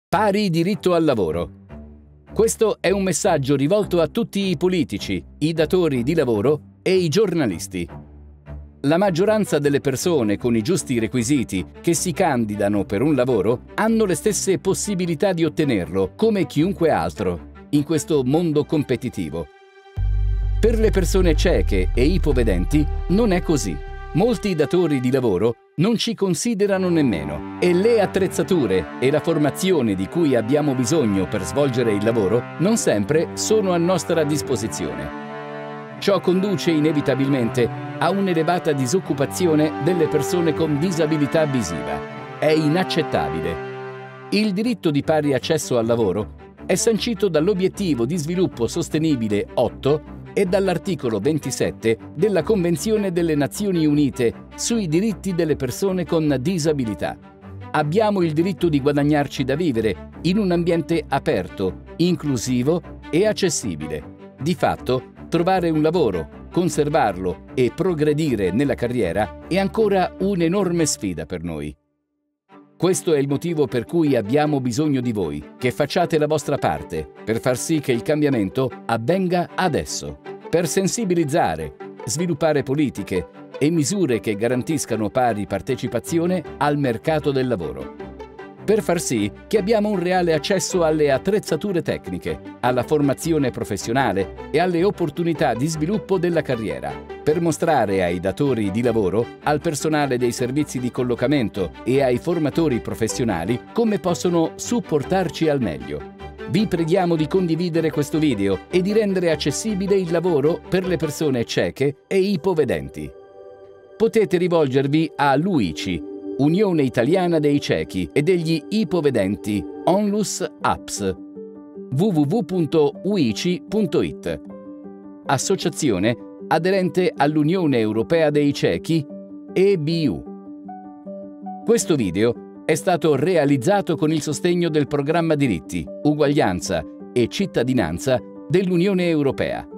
Pari diritto al lavoro. Questo è un messaggio rivolto a tutti i politici, i datori di lavoro e i giornalisti. La maggioranza delle persone con i giusti requisiti che si candidano per un lavoro hanno le stesse possibilità di ottenerlo come chiunque altro in questo mondo competitivo. Per le persone cieche e ipovedenti non è così. Molti datori di lavoro non ci considerano nemmeno e le attrezzature e la formazione di cui abbiamo bisogno per svolgere il lavoro non sempre sono a nostra disposizione. Ciò conduce inevitabilmente a un'elevata disoccupazione delle persone con disabilità visiva. È inaccettabile. Il diritto di pari accesso al lavoro è sancito dall'Obiettivo di Sviluppo Sostenibile 8 e dall'articolo 27 della Convenzione delle Nazioni Unite sui diritti delle persone con disabilità. Abbiamo il diritto di guadagnarci da vivere in un ambiente aperto, inclusivo e accessibile. Di fatto, trovare un lavoro, conservarlo e progredire nella carriera è ancora un'enorme sfida per noi. Questo è il motivo per cui abbiamo bisogno di voi, che facciate la vostra parte per far sì che il cambiamento avvenga adesso, per sensibilizzare, sviluppare politiche e misure che garantiscano pari partecipazione al mercato del lavoro, per far sì che abbiamo un reale accesso alle attrezzature tecniche, alla formazione professionale e alle opportunità di sviluppo della carriera, per mostrare ai datori di lavoro, al personale dei servizi di collocamento e ai formatori professionali come possono supportarci al meglio. Vi preghiamo di condividere questo video e di rendere accessibile il lavoro per le persone cieche e ipovedenti. Potete rivolgervi a l'UICI, Unione Italiana dei Ciechi e degli Ipovedenti, Onlus Apps, www.uici.it, associazione aderente all'Unione Europea dei Ciechi, EBU. Questo video è stato realizzato con il sostegno del Programma Diritti, Uguaglianza e Cittadinanza dell'Unione Europea.